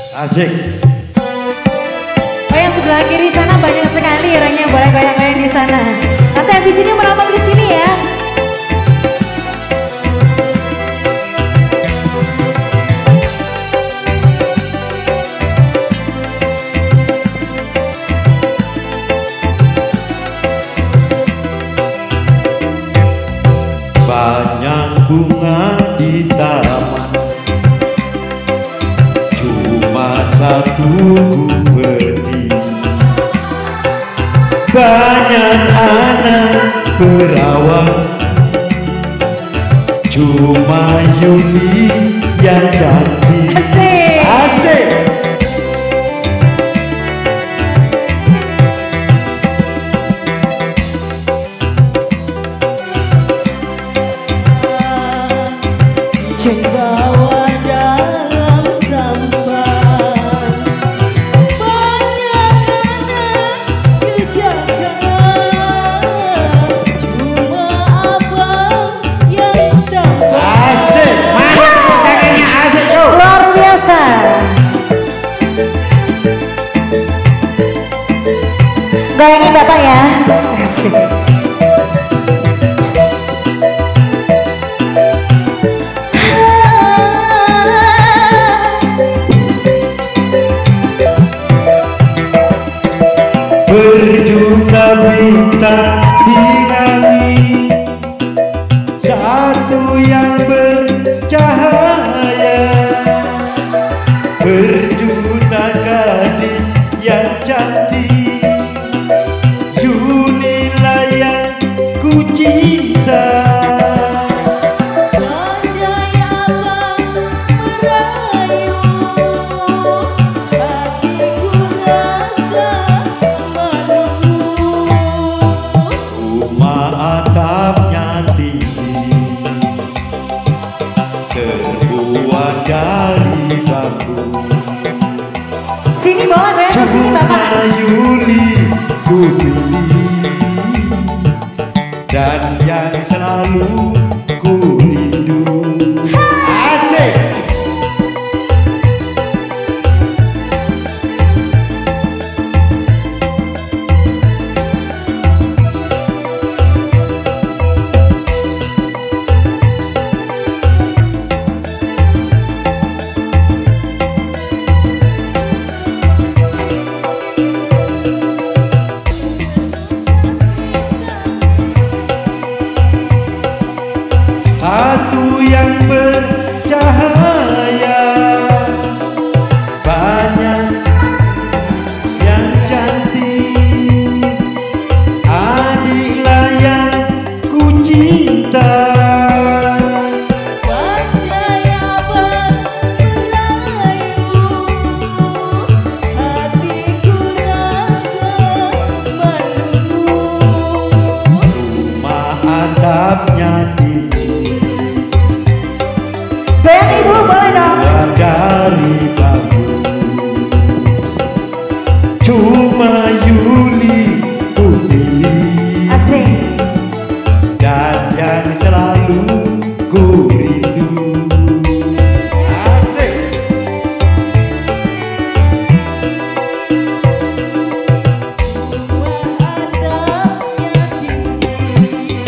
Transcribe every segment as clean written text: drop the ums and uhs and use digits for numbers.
Asik. Oh, yang sebelah kiri sana banyak sekali orangnya, boleh goyang-goyang di sana. Nanti habis ini merapat ke sini ya. Banyak bunga di taman, cuma satu berdiri. Banyak anak perawan, cuma Yuli yang cantik. Asik. Asik. Bawa dalam sampan, banyak anak jejakan, cuma abang yang tampan. Asik. Mana caranya asik tuh? Luar biasa. Goyangin bapak ya. Asik. Berjuta bintang di langit, satu yang bercahaya. Berjuta gadis yang cantik, Yulilah yang ku cinta. Atapnya tinggi, terbuat dari bambu. Sini boleh goyang ke sini bapak. Cuma Yuli ku pilih, dan yang selalu ku rindu. Asik. Satu yang bercahaya, banyak yang cantik, adiklah yang ku cinta. Pandai abang merayu, hatiku rasa malu. Rumah atapnya tinggi, Goyang ibu boleh dong. dari bambu. Cuma Yuli ku pilih, Asik. dan yang selalu ku rindu. Asik. Adabnya tinggi,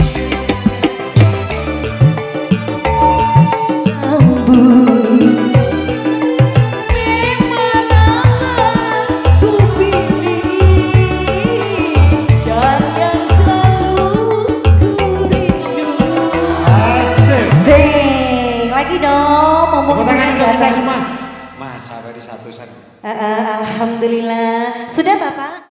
Alhamdulillah. Sudah Bapak?